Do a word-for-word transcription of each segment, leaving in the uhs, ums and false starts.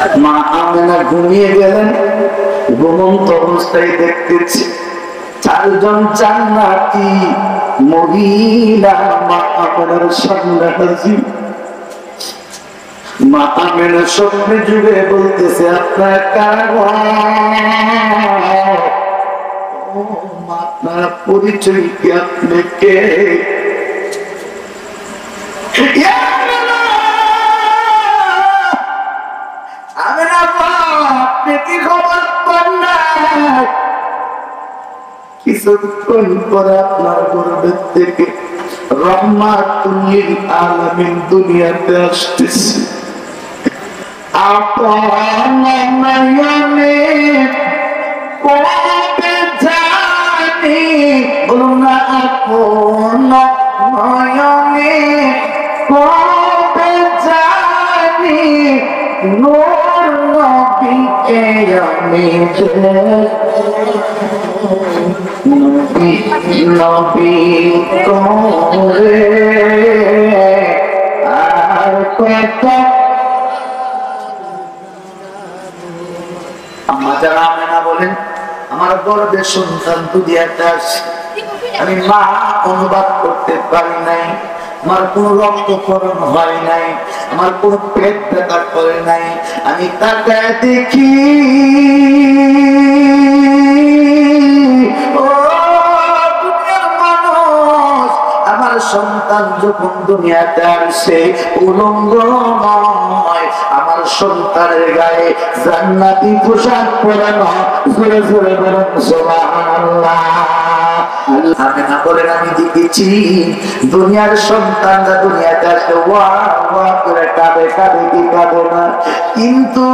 মা আমেনা ঘুমিয়ে গেলেন। ঘুমন্ত অবস্থায় দেখতেছি চারজন জান্নাতি মহিলা মা আমেনার সামনে হাজির। মা আমেনা স্বপ্নে যুগে বলতেছে, আপনার আপনার পরিচয় কি, আপনি কে? আপনি কি খবর পান না? কিছুক্ষণ পরে আপনার গর্ভের থেকে রহমাতুল লিল আলামিন দুনিয়াতে আসতেছে। আপন নয়নে কবে জানি, বলুন না, আপন নয়নে কবে জানি নূর নবীকে আমি নবী নবী করে আর কত। আম্মা যারা আমেনা বলেন, আমার গর্ভে সন্তান দুনিয়াতে আসে, আমি মা অনুবাদ করতে পারি নাই, আমার কোন রক্তক্ষরণ হয় নাই, আমার কোন পেট ব্যথা করে নাই। আমি তাকায় দেখি ও দুনিয়ার মানুষ, আমার সন্তান যখন দুনিয়াতে আসে উলঙ্গ নয়, আমার সন্তানের গায়ে জান্নাতি পোশাক পরানো। জোরে জোরে বলুন সুবহানাল্লাহ। আমেনা বলেন, আমি দেখেছি দুনিয়ার সন্তানরা দুনিয়াতে আসে ওয়া ওয়া করে কাঁদে, কাঁদে কি কাঁদে না, কিন্তু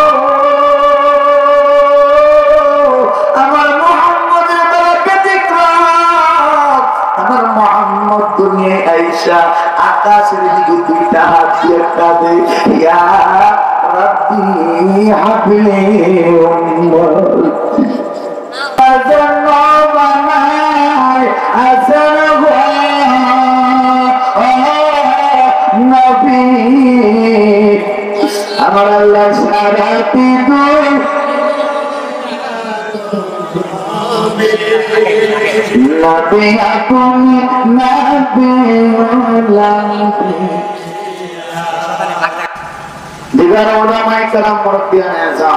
আমার মুহাম্মদের বেলা ব্যতিক্রম। আমার মুহাম্মদ দুনিয়ায় আইসা আকাশের দিকে দুইটা হাত দিয়ে কাঁদে, ইয়া রাব্বি হাবলি উম্মতি। আমার আল্লাহ সারাটি দুই নবী আপনি নবী দিগার ওলামায়ে কেরাম মুরব্বিয়ানে আযম,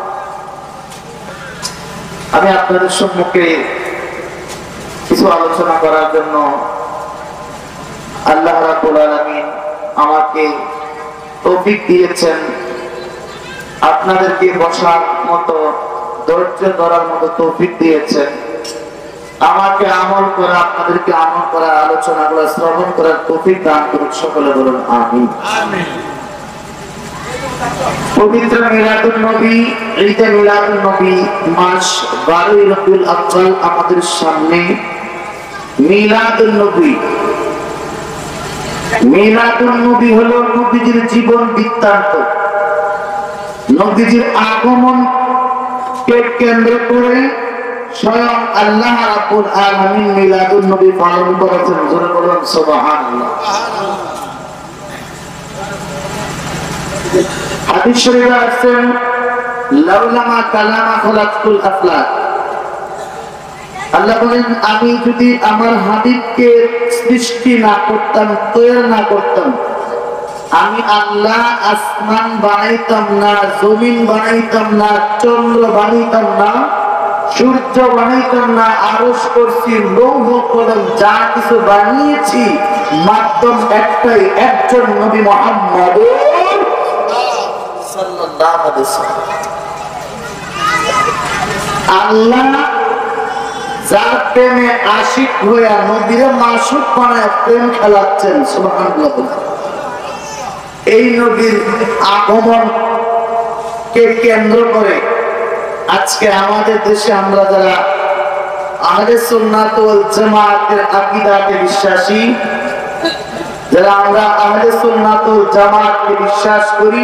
আমি আপনাদের সম্মুখে কিছু আলোচনা করার জন্য আল্লাহ রাব্বুল আলামিন আমাকে তৌফিক দিয়েছেন। আপনাদেরকে বসার মতো, ধৈর্য ধরার মতো তৌফিক দিয়েছেন। আমাকে আমল করা, আপনাদেরকে আমল করার, আলোচনাগুলো শ্রবণ করার তৌফিক দান করুন। সকলে বলুন আমিন। পবিত্র মিলাদুন নবী, ঈদে মিলাদুন নবী মাস বারোই রবিউল আউয়াল আমাদের সামনে। মিলাদুন নবী, মিলাদুন নবী হলো নবীজির জীবন বৃত্তান্ত। নবীজির আগমনকে কেন্দ্র করে স্বয়ং আল্লাহ রাব্বুল আলামিন মিলাদুন নবী পালন করেছেন। জোরে বলুন সুবহানাল্লাহ। হাদিস শরীফে আছে, লাউলামা কালামা খালাকুল আফলাক, আল্লাহ বলেন, আমি যদি আমার হাবিবকে সৃষ্টি না করতাম, তৈরি না করতাম, আমি আল্লাহ আসমান বানাইতাম না, জমিন বানাইতাম না, চন্দ্র বানাইতাম না, সূর্য বানাইতাম না, আরশ করছি, লৌহ কলম যা কিছু বানিয়েছি মাধ্যম একটাই, একজন নবী মুহাম্মদ সাল্লাল্লাহু আলাইহি ওয়াসাল্লাম। আল্লাহ যার প্রেমে আশিক হইয়া নবীরে মাসুক বানায় প্রেম খেলাচ্ছেন, সুবহানাল্লাহ। এই নবীর আগমন কে কেন্দ্র করে আজকে আমাদের দেশে আমরা যারা আহলে সুন্নাত ওয়াল জামাতের আকীদাতে বিশ্বাসী, যারা আমরা আহলে সুন্নাত ওয়াল জামাতকে বিশ্বাস করি,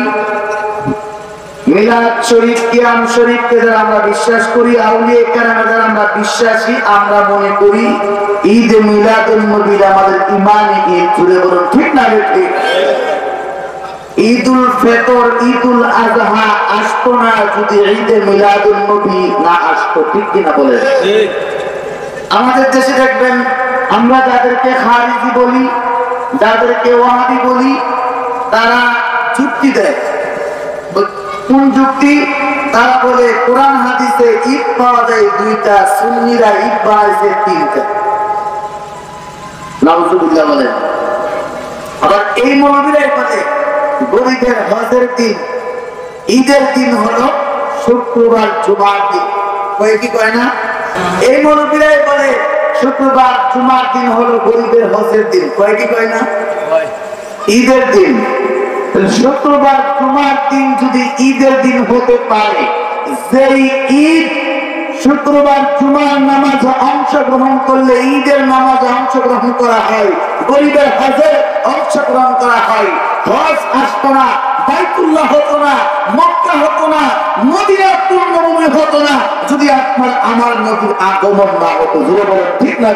মিলাদ শরীফ, কিয়াম শরীফকে যারা আমরা বিশ্বাস করি, আউলিয়া কেরামে যারা আমরা বিশ্বাসী, আমরা মনে করি ঈদ মিলাদুন নবী আমাদের ঈমানে ঈদ। জুড়ে বলুন ঠিক না ঠিক? ঈদুল ফিতর ঈদুল আযহা আসতো না যদি ঈদে মিলাদুন নবী না আসতো, ঠিক কিনা বলেন? ঠিক। আমাদের দেশে দেখবেন আমরা যাদেরকে খারিজি বলি, যাদেরকে ওয়াহাবি বলি, তারা যুক্তি দেয়। কোন যুক্তি? তারা বলে কোরআন হাদিসে ঈদ পাওয়া যায় দুইটা, সুন্নিরা ঈদ বানাইছে তিনটা। নাউজুবিল্লাহ বলেন। আবার এই মৌলবীরাই বলে গরিবের হজের দিন, ঈদের দিন হলো শুক্রবার জুমার দিন। কয় কি কয় না? এই মৌলবীরাই বলে শুক্রবার জুমার দিন হলো গরিবের হজের দিন। কয় কি কয় না? ঈদের দিন। শুক্রবার জুমার দিন যদি ঈদের দিন হতে পারে, যেই ঈদ শুক্রবার জুমার নামাজে অংশগ্রহণ করলে ঈদের নামাজে অংশগ্রহণ করা হয়, গরিবের হজে অংশগ্রহণ করা হয়, হজ আসতো না, বাইতুল্লাহ হতো না, মক্কা হতো না, মদিনার পূর্ণভূমি হতো না যদি আপনার আমার নবীর আগমন না হতো। জোরে বলেন ঠিক না?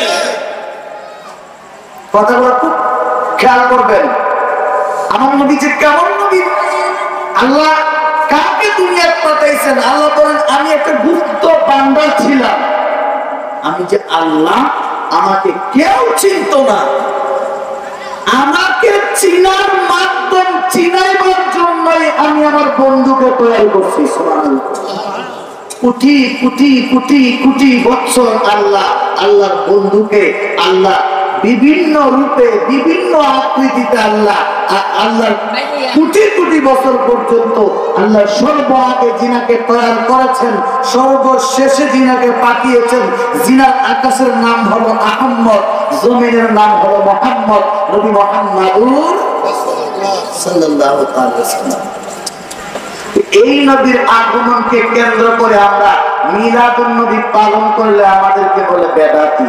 কথাগুলো খুব খেয়াল করবেন। আমার নবী যে কেমন নবী, আল্লাহ কাকে দুনিয়ায় পাঠাইছেন? আল্লাহ বলেন আমি একটা গুপ্ত বান্দার ছিলাম, আমি যে আল্লাহ আমাকে কেউ চিনত না, আমাকে চিনার মাধ্যম চিনাইবার জন্যই আমি আমার বন্ধুকে তৈরি করছি। সুবহানাল্লাহ। কোটি কোটি কোটি কোটি বছর আল্লাহ আল্লাহর বন্ধুকে আল্লাহ বিভিন্ন রূপে বিভিন্ন আকৃতিতে আল্লাহ আল্লাহ কোটি কোটি বছর পর্যন্ত আল্লাহ সর্ব আগে জিনাকে তৈরি করেছেন, সর্বশেষে জিনাকে পাঠিয়েছেন। জিনার আকাশের নাম হলো আহম্মদ, জমিনের নাম হলো মুহাম্মদ, নবী মুহাম্মাদুর সাল্লাল্লাহু আলাইহি ওয়াসাল্লাম। এই নবীর আগমনকে কেন্দ্র করে আমরা মিলাদুন নবী পালন করলে আমাদেরকে বলে বেদাতি।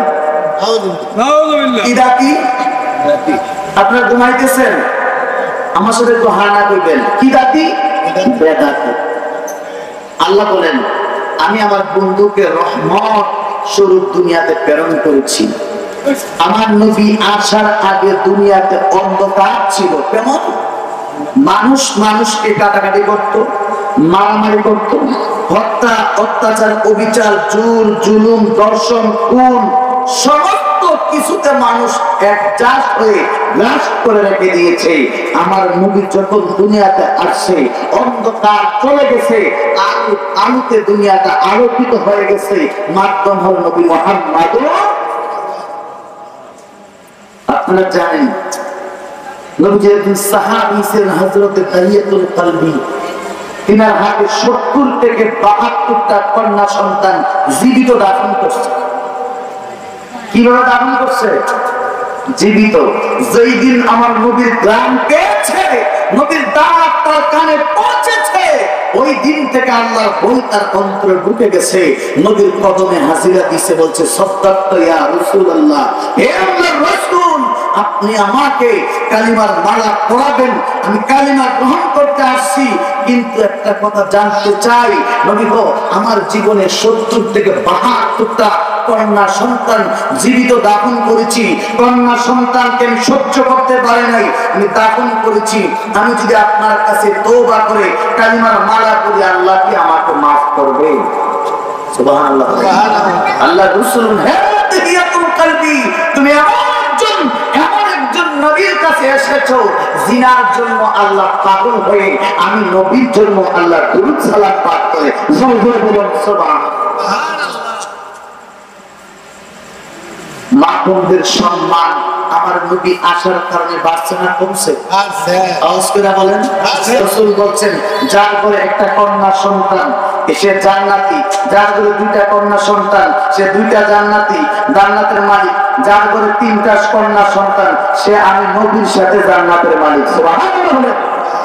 আপনারা ঘুমাইতেছেন, আমার সাথে একটু হানা করবেন। কি দাতি? বেদাতি। আল্লাহ বলেন আমি আমার বন্ধুকে রহমত স্বরূপ দুনিয়াতে প্রেরণ করেছি। আমার নবী আসার আগে দুনিয়াতে অন্ধকার ছিল। কেমন? মানুষ মানুষকে কাটাকাটি করত, মারামারি করত, হত্যা অত্যাচার অবিচার জুল জুলুম দর্শন খুন সমস্ত কিছুতে মানুষ একজাস্ট হয়ে গ্রাস করে রেখে দিয়েছে। আমার নবী যখন দুনিয়াতে আসছে অন্ধকার চলে গেছে, আলো আলোতে দুনিয়াটা আলোকিত হয়ে গেছে। মাধ্যম হল নবী মুহাম্মদ। আপনারা জানেন নবীজি একজন সাহাবী ছিলেন হযরত তাহিয়াতুল কলবি। তিনার হাতে সত্তর থেকে বাহাত্তরটা কন্যা সন্তান জীবিত দাফন করছে। কিভাবে দাফন করছে? জীবিত। যেই দিন আমার নবীর গ্রাম পেয়েছে, নবীর দাওয়াত তার কানে পৌঁছেছে, ওই দিন থেকে আল্লাহর বই তার অন্তরে ঢুকে গেছে। নবীর কদমে হাজিরা দিছে, বলছে সাদাক্তা ইয়া রাসূলুল্লাহ, হে আল্লাহর রাসূল আপনি আমাকে কালিমার মালা পরাবেন, আমি কালিমা গ্রহণ করতে আসছি। কিন্তু একটা কথা জানতে চাই নবী গো, আমার জীবনে সত্তর থেকে বাহাত্তরটা কন্যা সন্তান জীবিত দাফন করেছি। কন্যা সন্তানকে আমি সহ্য করতে পারি নাই, আমি দাফন করেছি। আমি যদি আপনার কাছে তওবা করে কালিমার মালা পরি, আল্লাহ কি আমাকে মাফ করবে? সুবহানাল্লাহ। আল্লাহ রাসূল হে তাহিয়াতুল কলবি, তুমি একজন এমন একজন নবীর কাছে এসেছো জিনার জন্য আল্লাহ পাগল হয়ে, আমি নবীর জন্য আল্লাহ দুরূদ সালাম পাঠ করে জোরে জোরে বলুন সুবহানাল্লাহ। মা বোনদের সম্মান আমার নবী আসার কারণে বাড়ছে না কমছে? আওয়াজ করে বলেন। রাসূল বলছেন যার ঘরে একটা কন্যা সন্তান সে জান্নাতি, যার ঘরে দুইটা কন্যা সন্তান সে দুইটা জান্নাতি, জান্নাতের মালিক। যার ঘরে তিনটা কন্যা সন্তান সে আমি নবীর সাথে জান্নাতের মালিক। সুবহানাল্লাহ।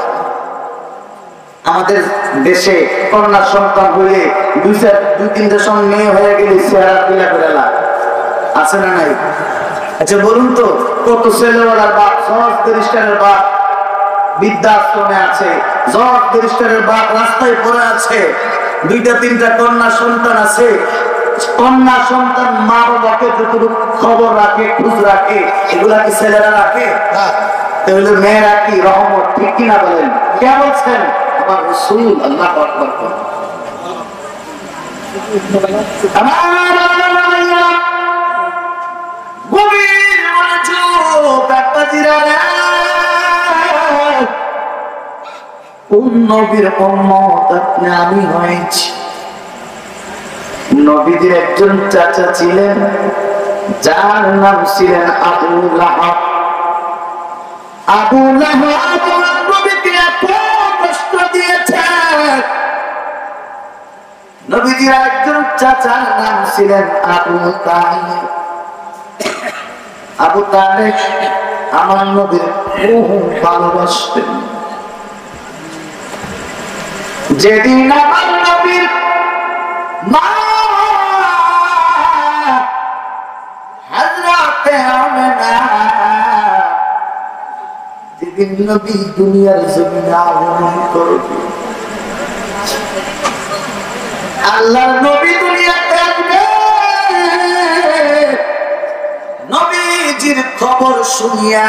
আমাদের দেশে কন্যা সন্তান হয়ে দুই চার দুই তিনটা সঙ্গে মেয়ে হয়ে গেলে চেহারা পিলা করে লাভ আছে না নাই? আচ্ছা বলুন তো, কত ছেলেওয়ালার বাপ সহজ দেরিস্টারের বাপ বৃদ্ধাশ্রমে আছে, সহজ দেরিস্টারের বাপ রাস্তায় পড়ে আছে, দুইটা তিনটা কন্যা সন্তান আছে। কন্যা সন্তান মা বাবাকে যতটুকু খবর রাখে খোঁজ রাখে, এগুলা কি ছেলেরা রাখে? তাহলে মেয়েরা কি রহমত, ঠিক কিনা বলেন? কে বলছেন? আমার রাসূল। আল্লাহু আকবার। আমার গভীর মনোযোগ বাবাজিরা, কোন নবীর উম্মত আপনি? আমি হয়েছি। নবীদের একজন চাচা ছিলেন, যার নাম ছিলেন আবু লাহাব। আবু লাহাব নবীকে এত কষ্ট দিয়েছেন। নবীজির একজন চাচার নাম ছিলেন আবু তালেব। আবু তালেব আমার নবীর খুব ভালোবাসতেন। যেদিন আমার নবীর মা হযরতে আমেনা, যেদিন নবী দুনিয়ার জমিনে আগমন করবে, আল্লাহর নবী দুনিয়াতে আসবে, নবীজির খবর শুনিয়া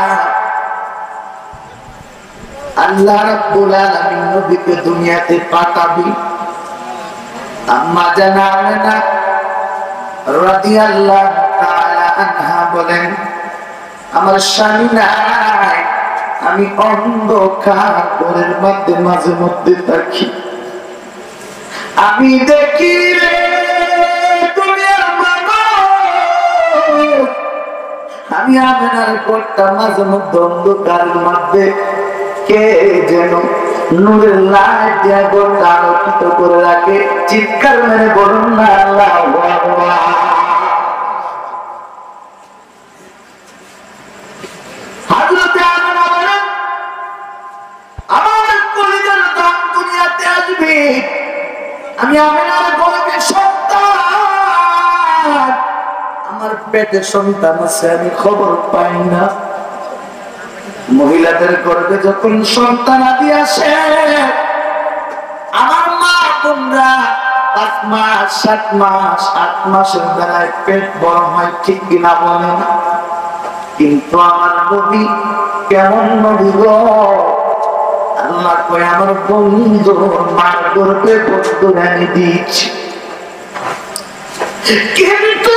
আল্লাহ রাব্বুল আলামিন নবীকে দুনিয়াতে পাঠাবি। আম্মা জানা আমেনা রাদিয়াল্লাহু তাআলা আনহা বলেন, আমার স্বামী নাই, আমি অন্ধকার ঘরের মধ্যে মাঝে মধ্যে থাকি, আমি দেখি রে দুনিয়ার মানুষ, আমি আমেনার ঘরটা মাঝে মধ্যে অন্ধকারের মধ্যে কে যেন নূরের লাইট দিয়া ঘরটা আলোকিত করে রাখে। চিৎকার মেরে বলুন না আল্লাহু আকবার। হযরতে আমেনা বলেন, আমার কলিজার দাম দুনিয়াতে আসবে, আমি আমেনার গর্ভে সন্তান, আমার পেটে সন্তান আছে, আমি খবর পাই না। মহিলাদের গর্ভে যখন সন্তান আদি আসে, আমার মা বোনরা পাঁচ মাস সাত মাস আট মাসের বেলায় পেট বড় হয়, ঠিক কিনা বলেন? কিন্তু আমার নবী কেমন নবী গো, আল্লাহ কয় আমার বন্ধু মার গর্ভে বন্ধু রানি দিয়েছি, কিন্তু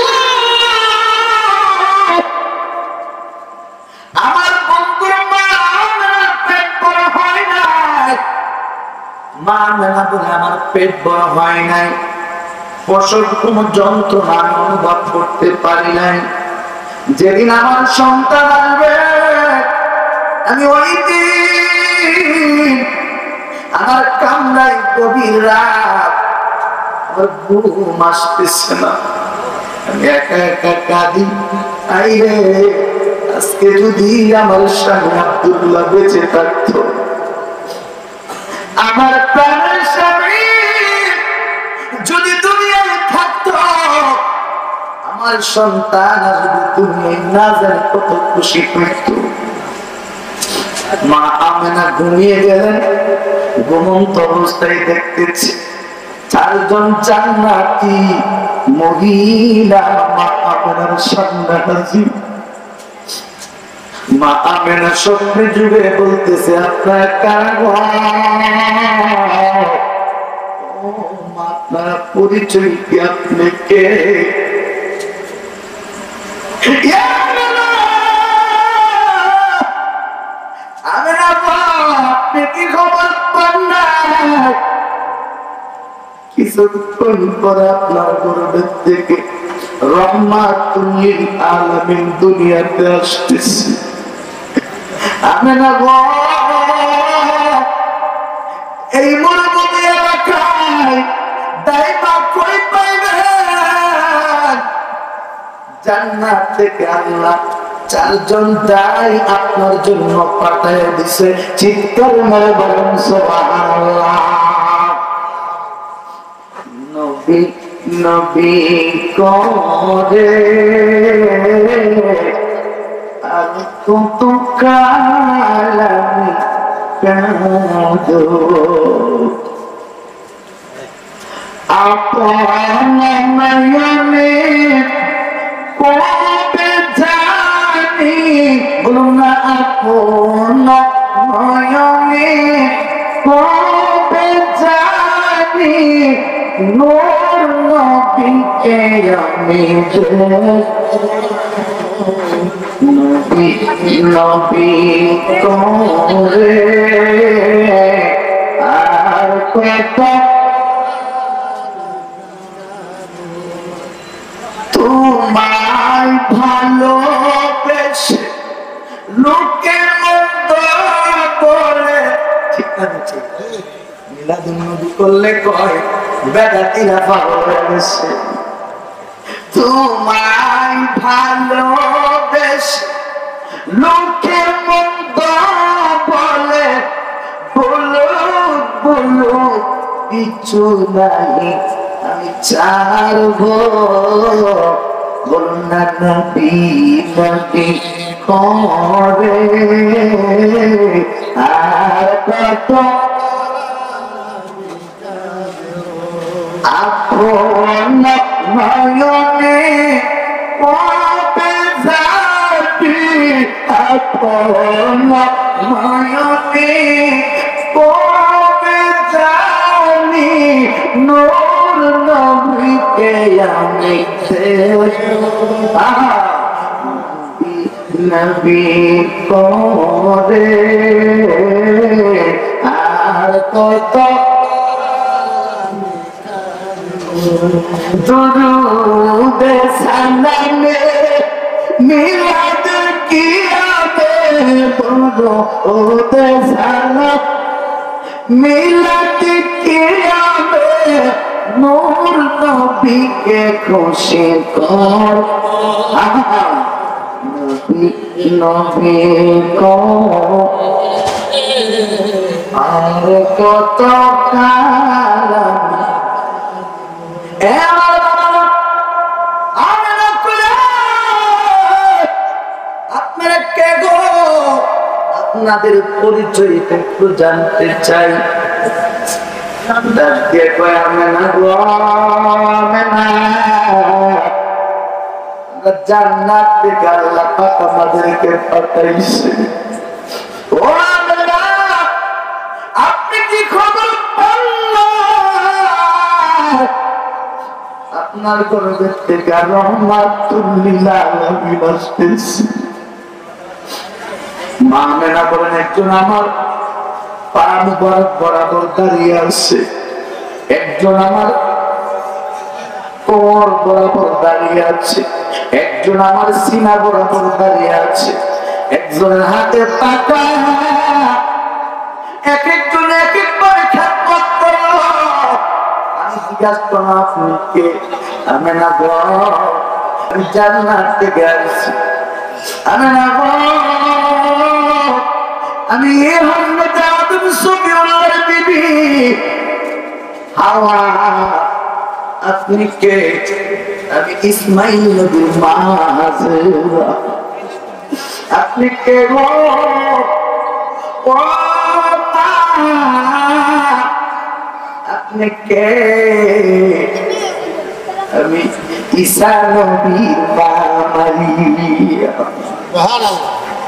আমার বন্ধুর মা পেট বড় হয় নাই। মা মেলা বলে আমার পেট বড় হয় নাই, প্রসব কোন যন্ত্রণা আমি অনুভব করতে পারি নাই। যেদিন আমার সন্তান আসবে, আমি ওই দিন আমার কামরায় গভীর রাত, আমার ঘুম আসতেছে না, আমি একা একা কাঁদি। আইরে আজকে যদি আমার স্বামী আব্দুল্লাহ বেঁচে থাকতো, আমার প্রাণের স্বামী যদি দুনিয়ায় থাকতো, আমার সন্তান আসবে দুনিয়ায়, না জানি কত খুশি হইত। মা আমেনা ঘুমিয়ে গেলেন, ঘুমন্ত অবস্থায় দেখতেছি চারজন জান্নাতি মহিলা মা আমেনার সামনে হাজির। মা আমেনা স্বপ্নে যুগে বলতেছে, আপনার আপনার পরিচয় কি, আপনি কে? আপনি কি খবর পান না? কিছুক্ষণ পরে আপনার গর্ভের থেকে রহমাতুল লিল আলামিন দুনিয়াতে আসতেছে। আমেনা গো, এই মরুভূমি এলাকায় দাইমা কই পাইবেন? জান্নাত থেকে আল্লাহ চারজন দাই আপনার জন্য পাঠায় দিছে। চিৎকার মেরে বলেন সুবহানাল্লাহ। নবী নবী করে আর কত কাল আমি কাঁদো, আপন নয়নে কবে জানি বলুন না আপন নয়নে কবে জানি নূর নবীকে আমি নবী নবী করে আর কত তোমায় ভালোবেসে লোকে মন্দ বলে ঠিক আছে মিলাদুন নবী করলে কয় বেদাতিরা ভালোবেসে তোমায় ভালোবেসে লোকে মন্দ বলে বলো বলো কিছু নাই আমি চারবো বলুন না নবী নবী করে আর কত আপন নয়নে কবে যাবি আপন নয়নে কবে জানি নূর নবীকে আমি নবী করে আর কত দুরুদ সালামে মিলাদ কিয়াবে দুরুদ সালাম মিলাদ কিয়াবে নূর নবীকে খুশি কর নবী নবী কর আর কত কারণ আপনারা কে গো আপনাদের পরিচয় একটু জানতে চাই জান্নাত থেকে আল্লাহ পাক আমাদেরকে পাঠাইছে ও আল্লাহ আপনি কি খবর আপনার গর্বের থেকে রহমাতুল লিল আলামিন আসতেছে মা মেনা বলেন একজন আমার পা মুবারক বরাবর দাঁড়িয়ে আছে একজন আমার কোমর বরাবর দাঁড়িয়ে আছে একজন আমার সিনা বরাবর দাঁড়িয়ে আছে একজনের হাতে টাকা এক একজন এক একবার খেদমত করলো আমি জিজ্ঞাসা করলাম আপনি কে আমি না গো আমি জান্নাত থেকে আসছি আমি না গো আমি হযরত আদম সুফিয়ানের বিবি হাওয়া আপনি কে আমি ইসমাইল নবীর মা হাজেরা আপনি কে গো ও মা আপনি কে আমি ঈসা নবীর মা মারিয়া সুবহানাল্লাহ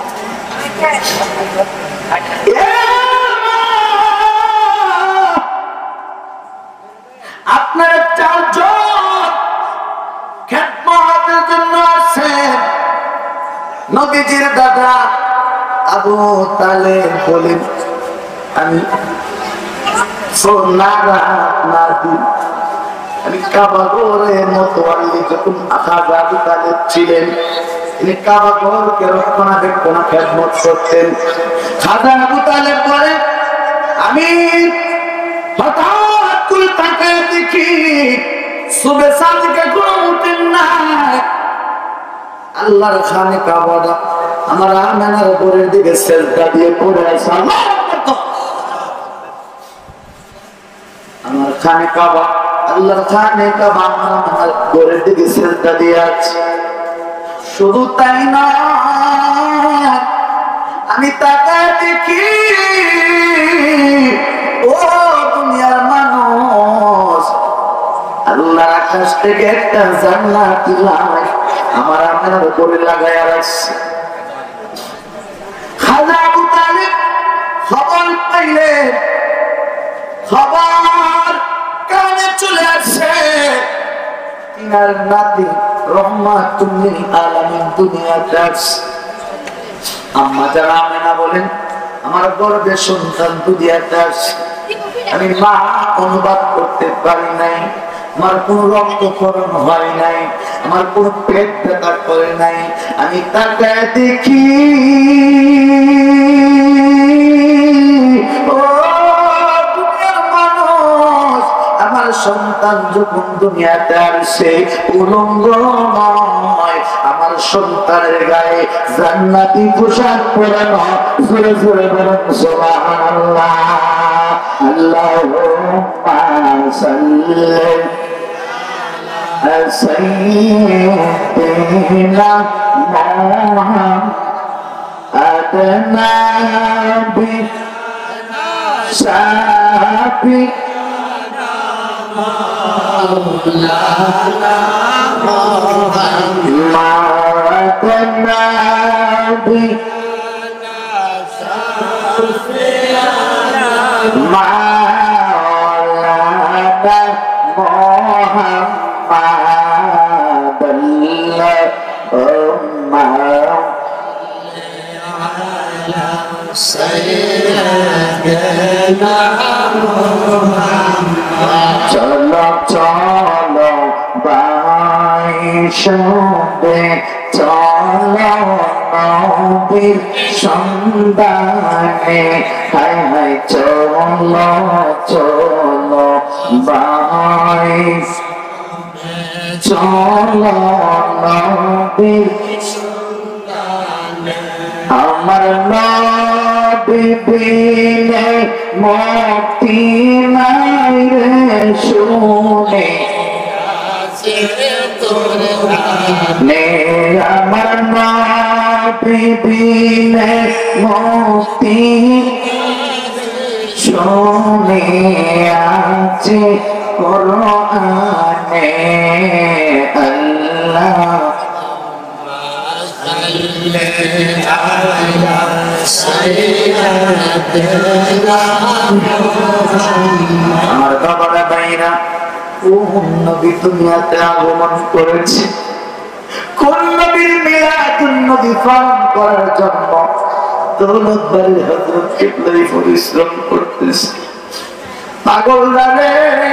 আপনার চারজন খেদমতের জন্য আসেন নবীজির দাদা আবু তালেব বলেন আমি সোনারা আপনার দিন আমি কাবা ঘরের মতোয়াল্লি যখন খাজা আবু তালেব ছিলেন তিনি কাবা ঘরকে রক্ষণাবেক্ষণ খেদমত করতেন খাজা আবু তালেব বলেন আমি হঠাৎ করে তাকায় দেখি সুবে সাদিকে কোনো উঠেন না আল্লাহর খানে কাবাটা আমার আমেনার উপরের দিকে সেজদা দিয়ে পড়ে আছে আমার খানে কাবা আল্লাহর খানে কাবা আমার উপরের দিকে সেজদা দিয়ে আছে শুধু তাই না আমি তাকায় দেখি ও দুনিয়ার মানুষ আল্লাহর আকাশ থেকে একটা জান্নাত আমার আমেনার উপরে লাগায়া রাখছে পাইলেন, খবর কানে চলে আসে তিনার নাতি রহমাতুল লিল আলামিন দুনিয়াতে আসছে। আম্মা যারা আমেনা বলেন, আমার গর্ভে সন্তান দুনিয়াতে আসছে। আমি মা অনুবাদ করতে পারি নাই, আমার কোন রক্তক্ষরণ হয় নাই, আমার কোন পেট ব্যথা করে নাই। আমি তাকায় দেখি ও দুনিয়ার মানুষ, আমার সন্তান যখন দুনিয়াতে আসে উলঙ্গ নয়, আমার সন্তানের গায়ে জান্নাতি পোশাক পরানো। জোরে জোরে বলেন সুবহানাল্লাহ। আল্লাহুম্মা সাল্লি আলা সাইয়্যিদিনা মুহাম্মাদিন নাবি শাফি মাওলানা মুহাম্মাদিন নাবি মাওলানা মুহাম্মাদ আল্লাহুম্মা সাইয়্যিদিনা মুহাম্মাদ। চলো চলো বাইশে চলো নবীর সন্ধানে, হায় হায় চলো চলো ভাই চলো নবীর সন্ধানে। আমার নবী বিনে মুক্তি নাই রে শুনে নে, আমার নবী বিনে মুক্তি শুনে আছে কোরআনে। আল্লাহ আমার বাবারা ভাইরা, কোন নবী দুনিয়াতে আগমন করেছে, কোন নবীর মিলাদুন নবী পালন করার জন্য দৌলতবাড়ির হযরত কিবলাই পরিশ্রম করতেছে। পাগলরা রে,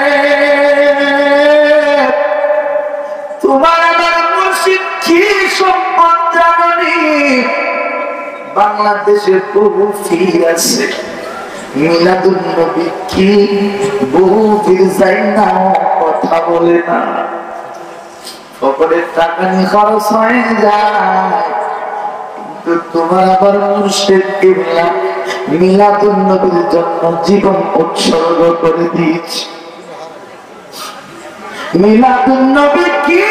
তোমার আমার মুর্শিদ কি সম্মান জানি? বাংলাদেশে বহু ফির আছে, মিলাদুন নবী কি বহু ফির যায় না, কথা বলে না, পকেটের টাকা নিয়ে খরচ হয়ে যায়। কিন্তু তোমার আবার মুর্শিদ কিবলা মিলাদুন নবীর জন্য জীবন উৎসর্গ করে দিয়েছে। মিলাদুন নবী কি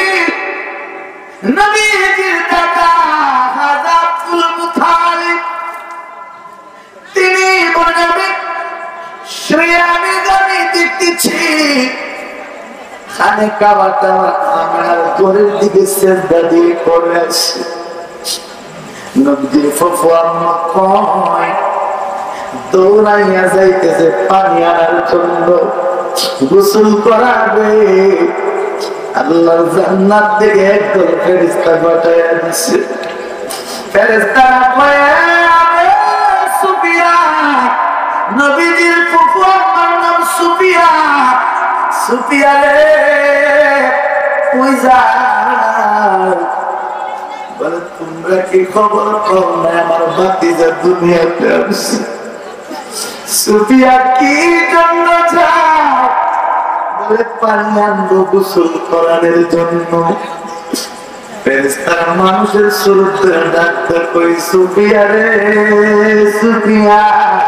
নবীজির দাদা খাজা আব্দুল মুতালিব তিনি বলেন, শ্রেয়ানি গানি দেখতেছি খানে কাবাটা আমার ঘরের দিকে সেজদা দিয়ে পড়ে আছে। নবীজির ফুফু আম্মা কয় দৌড়াইয়া যাইতেছে পানি আনার জন্য, গোসল করাবে। আল্লাহর জান্নাত থেকে একদল ফেরেশতা পাঠাইয়া দিছে। ফেরেশতারা কয় সুফিয়া, নবীজির ফুফু আম্মার নাম সুফিয়া, সুফিয়া রে কই যাও? বলে তোমরা কি খবর পাও না আমার ভাতিজা দুনিয়াতে আসছে? সুফিয়া কি জন্য যাও? বলে পানি আনবো গোসল করানোর জন্য। ফেরেশতারা মানুষের সুরতে ডাকতে কই সুফিয়া রে সুফিয়া,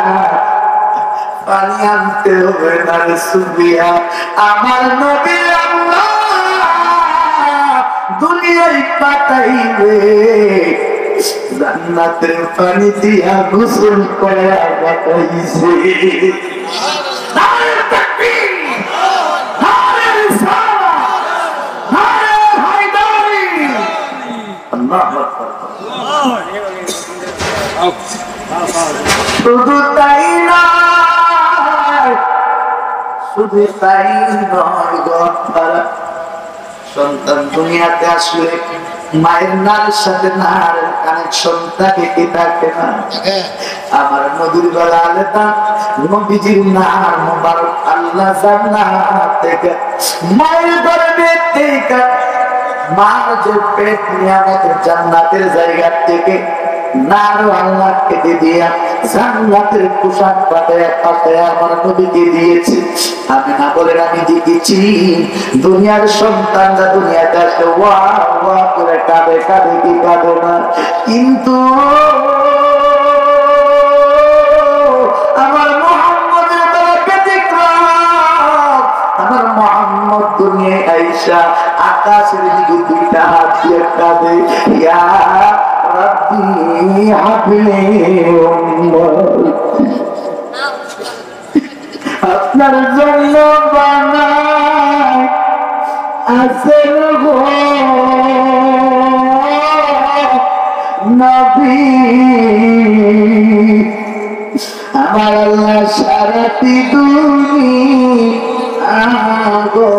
পানি আনতে হবে না রে সুফিয়া, আমার নবী আল্লাহ দুনিয়ায় পাঠাইবে, জান্নাতের পানি দিয়া গোসল করে পাঠাইছে। Allah শুধু তাই নয়, শুধু তাই নয় গো, সন্তান দুনিয়াতে আসলে মায়ের নার সাথে নার কানেকশন থাকে কি থাকে না? আমার নদীর বেলা আলেতা নবীজির নার মোবারক আল্লাহ জান্নাত থেকে মায়ের গর্ভে থেকে মার যে পেট নিয়ামতের জান্নাতের জায়গা থেকে নার আল্লাহ কেটে দিয়া জান্নাতের পোশাক পাতায় পাতায় আমার নবীকে দিয়েছে। আমি না বলে আমি দেখেছি দুনিয়ার সন্তানরা দুনিয়াতে আসলে ওয়া ওয়া করে কাঁদে কাঁদে কি কাঁদে না, কিন্তু আমার মুহাম্মদের বেলা ব্যতিক্রম। আমার মুহাম্মদ দুনিয়ায় আইসা আকাশের দিকে দুইটা হাত দিয়ে কাঁদে, ইয়া রাব্বি হাবলি উম্মতি, আপনার জন্য বানাই আসল গো নবী। আমার আল্লাহ সারাটি দুনিয়া গো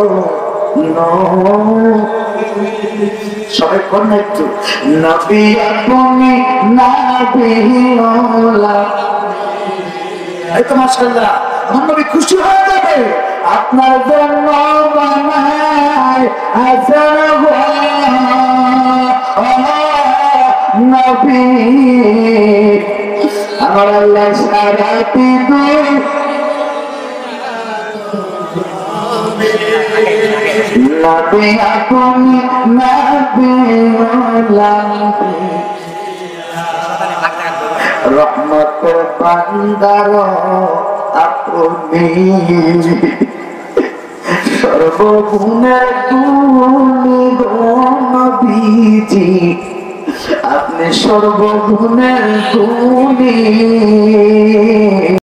সবাই কোন একটু নবী আপনি নবী ওলা, এই তো মাশাআল্লাহ আমার নবী খুশি হয়ে যাবে। আপনার জন্য বানায় আসল গো নবী, আমার আল্লাহ সারাটি নবী আপনি নবী ওলা, রহমতের বান্দার আপনি, সর্বগুণের গুণী নবীজি, আপনি সর্বগুণের গুণী।